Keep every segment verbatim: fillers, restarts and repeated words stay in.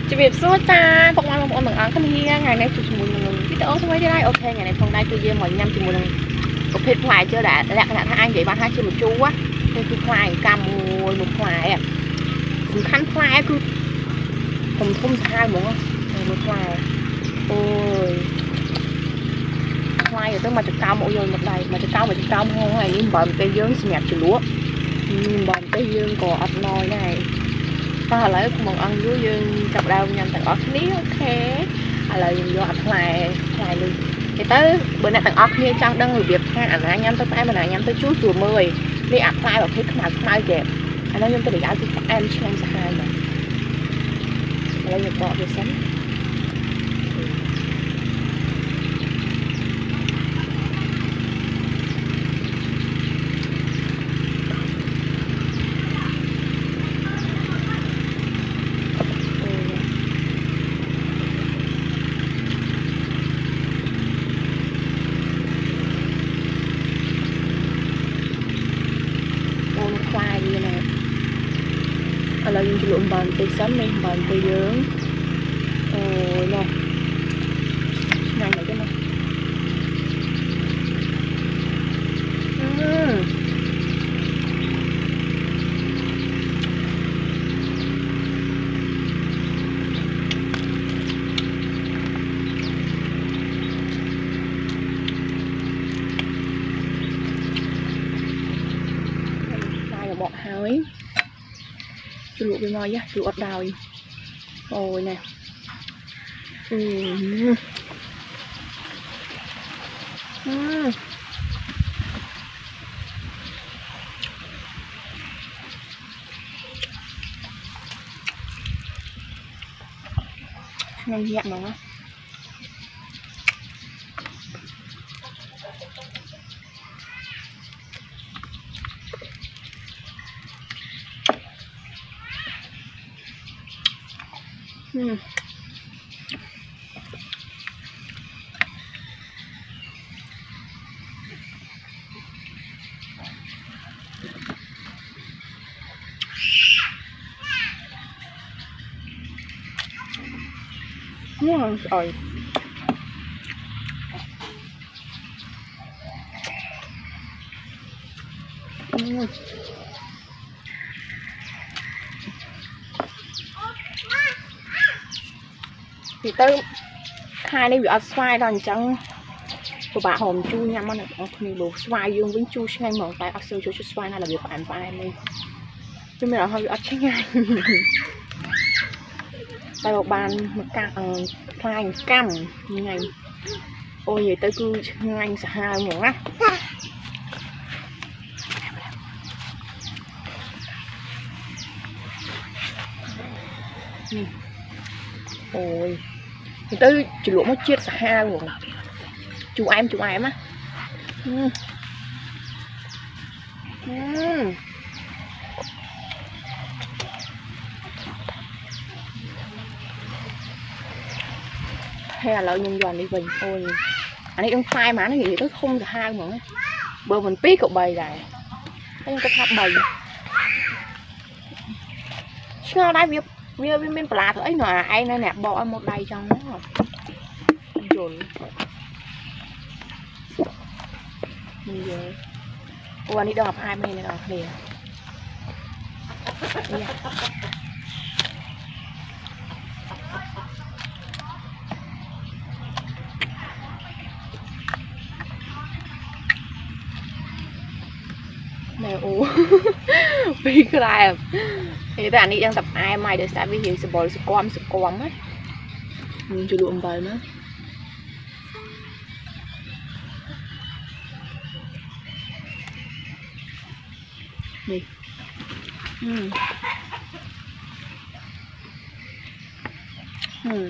จะเบียบสู้จ้าพวกมันพวกมันเหมือนอังกันเฮียไงในจุดสมุนมึงพี่โต้ทำไมได้โอเคไงในphongได้คือเยี่ยมหมดยำจุดมึงก็เพชรพลายเจอแดดแหละขนาดถ้าanh vậy bạn hai chưa một chú á thìคือพลายกำมวยmộtพลายอ่ะสำคัญพลายคือผมทุ่มทายหมดmộtพลายโอ้ยพลายอยู่ต้องมาจากเก้าโมยmột đầy màจากเก้ามาจากเก้าห้องnày nhưng bọn tây dương sinh nhật chữ lúa bọn tây dương có ấp nồi này ta lấy món ăn dưới dương cặp đào nhằm tặng ớt ní ok à là dùng vô ấp lại lại luôn thì tới bữa nay tặng ớt như trong đang người việt ha ảnh anh nhắm tới tay mình là nhắm tới chú chùa mười đi ấp lại và thấy mặt mai đẹp anh nói nhưng tôi để áo thì em chứ em sẽ hai mà lấy được bỏ về sánh là dùng cái luận bàn tay sắm này bàn tay dưỡng ôi nè này này cái này đây là bọt hái lụa bên ngoài nhá, lụa đào ôi nè ừ. Ừ. Nhanh nhẹn mà nó ừ. Ngon rồi ừ. Thì tới hai đây bị ăn xoài đòn trắng của bà hòm chu nhắm ăn được thì đồ xoài dương với chu ngay mở tay ăn xương chu chu xoài này là việc phải phải lên nhưng mà là hơi ăn chết ngay tay một bàn một cam khoai cam như này ôi vậy tới cứ anh sẽ hai một á ôi thì tới chỉ lụa mất chết sẽ hai rồi chú em chú em á ừ. Ừ. Hay là lợi nhân giòn đi bình ôi anh ấy đang phai mà nó nghĩ tới không hai mà bờ mình biết cậu bầy này anh có tháp bầy chưa đây việc việc bên bên pla thôi mà anh này nè bỏ một đầy trong nó dồn mình giờ ôi anh ấy đọc hai mươi này đọc liền này ú vì cái này thì tại anh đi đang tập ai mày để sao vì hiểu sự bồi sự quan sự quan á mình chưa luận bài nữa nè ừ. Ừ.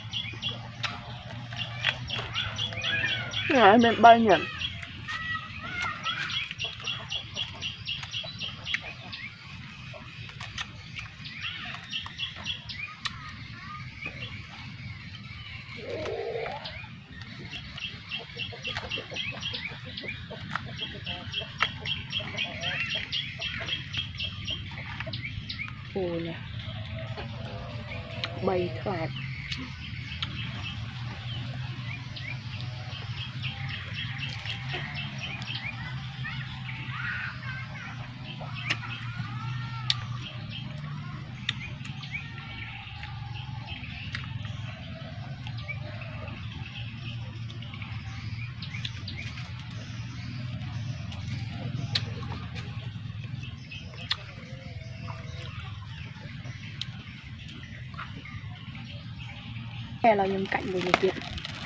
Rồi bên bay nhỉ ôi nè bay thoạt là nhầm cạnh với người Việt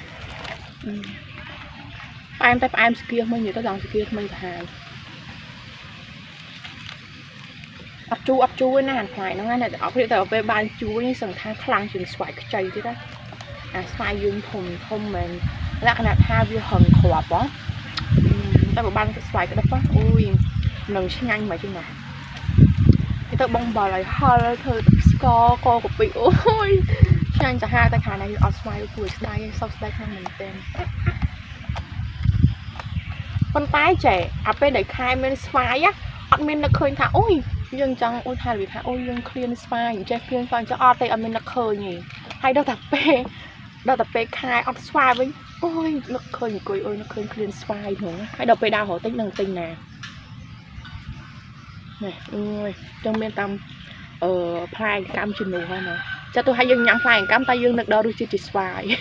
em tay em kia mình như tao dòng kia mình hài ấp chu ấp chu với nè phải nó ngay là ở đây tao về ban chu với sừng thang khăn chừng xoài cái chày thế đó à xoài dương thùng không mình là cái nào tha vi hần khỏa bó tao ban xoài cái đó quá ui nâng xin nhanh mà chứ nào cái tao bông bò lại hơi thôi score co của bị ôi anhจะห้าแต่ขาในออสไมล์ปุ๋ยได้ซอสได้ข้างหนึ่งเต็มคนตายเจ๋อะไปได้คายเมนสไมล์อะออดเมนนักเคยค่ะโอ้ยยังจังโอ้ยทายหรือค่ะโอ้ยยังเคลียนสไมล์อย่างเจ๊เคลียนฟังจะออดแต่อเมนนักเคยนี่ให้เราแต่เปเราแต่เปคายออดสไมล์ไว้โอ้ยนักเคยกุยโอ้ยนักเคยเคลียนสไมล์หนูให้เราไปดาวหัวติ๊กหนึ่งติงนนนี่โอ้ยจังเมนตำเอ่อพลายกำชินหนูเขาเนาะcho tôi hay dừng nhắm phải cam tay dương được đâu được chỉ xoài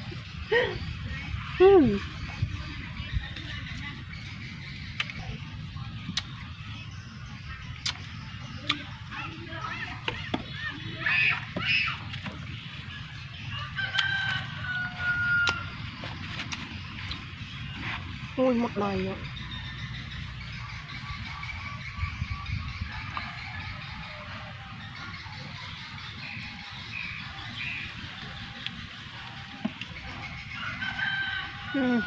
ui một lời nữa Hmm.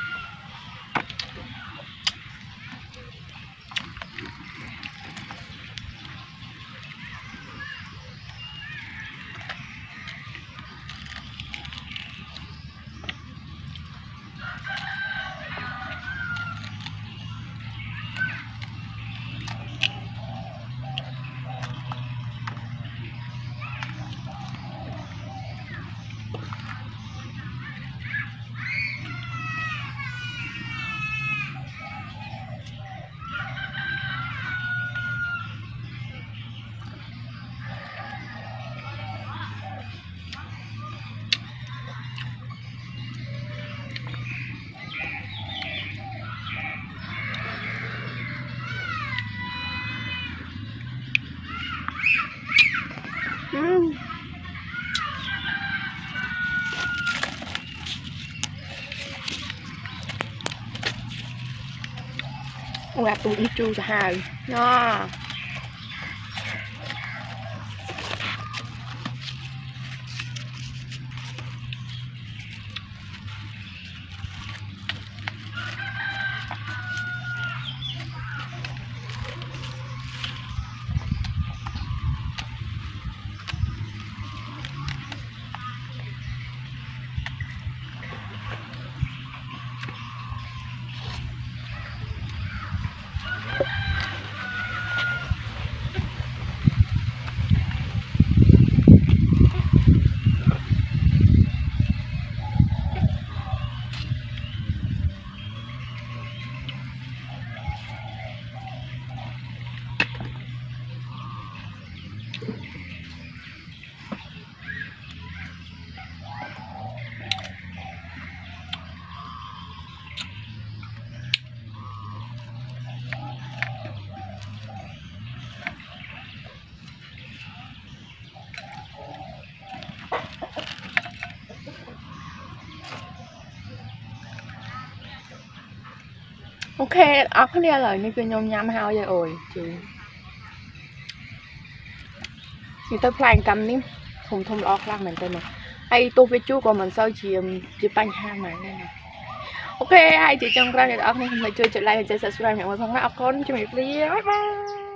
Mm. Ông gạt tụi đi chu cho hai đó. Ok, ốc cái lia lời như kia nhôm nhám hao vậy ôi chứ thì tôi plan cầm ní thùng thùng ốc lăng mình tên mà hay tôi với chú của mình sao chỉ chỉ bánh ham mà này ok ai chỉ trong ra để ốc này không phải chơi trở lại chơi subscribe nhận một phong ốc con cho mình bye bye.